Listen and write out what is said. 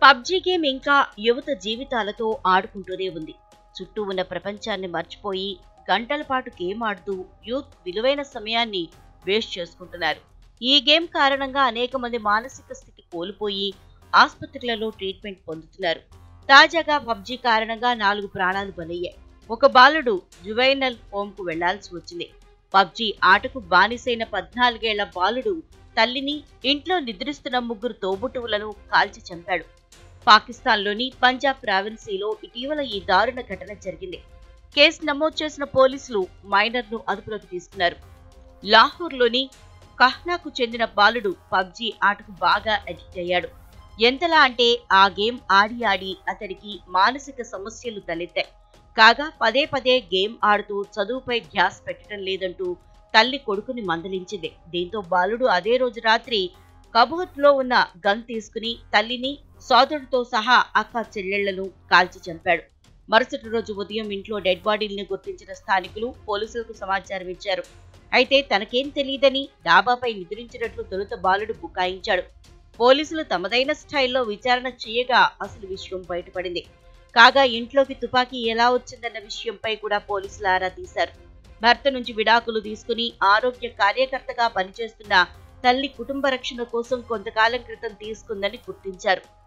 PUBG game ఇంకా యువత జీవితాలతో ఆడుకుంటూనే ఉంది. చుట్టూ ఉన్న ప్రపంచాన్ని మర్చిపోయి గంటల పాటు గేమ్ ఆడుతూ యూత్ విలువైన సమయాన్ని వేస్ట్ చేసుకుంటున్నారు. ఈ గేమ్ కారణంగా అనేక మంది మానసిక స్థితి కోల్పోయి ఆసుపత్రులలో ట్రీట్మెంట్ పొందుతున్నారు. తాజాగా పబ్జీ కారణంగా 4 ప్రాణాలు బలయ్యాయి. ఒక బాలుడు జువైనల్ హోమ్ కు వెళ్లాల్సి వచ్చింది. పబ్జీ ఆటకు బానిసైన 14 ఏళ్ల బాలుడు తల్లిని, ఇంట్లో నిద్రిస్తున్న 3 తోబుట్టువులను కాల్చి చంపాడు. పాకిస్తాన్లోని పంజాబ్ ప్రావిన్సీలో ఇటీవల ఈ దారుణ ఘటన జరిగింది. కేసు నమోదు చేసిన పోలీసులు మైనర్ను అదుపులోకి తీసుకున్నారు. లాహోర్లోని కహ్నాకు చెందిన బాలుడు పబ్జీ ఆటకు బాగా అడిక్ట్ అయ్యాడు. ఎంతలా అంటే ఆ గేమ్ ఆడి ఆడి అతడికి మానసిక సమస్యలు తలెత్తాయి. కాగా పదే పదే గేమ్ ఆడుతూ చదువుపై ధ్యాస పెట్టడం లేదంటూ తల్లి కొడుకుని మందలించింది. దీంతో బాలుడు అదే రోజు రాత్రి కబోర్డ్లో ఉన్న గన్ తీసుకుని తల్లిని, సోదరుడితో సహా అక్క చెల్లెళ్లను కాల్చి చంపాడు. మరుసటి రోజు ఉదయం ఇంట్లో డెడ్ బాడీల్ని గుర్తించిన స్థానికులు పోలీసులకు సమాచారం ఇచ్చారు. అయితే తనకేం తెలియదని డాబాపై నిద్రించినట్లు తొలుత బాలుడు బుకాయించాడు. పోలీసులు తమదైన స్టైల్లో విచారణ చేయగా అసలు విషయం బయటపడింది. కాగా ఇంట్లోకి తుపాకీ ఎలా వచ్చిందన్న విషయంపై కూడా పోలీసులు ఆరా తీశారు. భర్త నుంచి విడాకులు తీసుకుని ఆరోగ్య కార్యకర్తగా పనిచేస్తున్న తల్లి కుటుంబ రక్షణ కోసం కొంతకాలం క్రితం తీసుకుందని గుర్తించారు.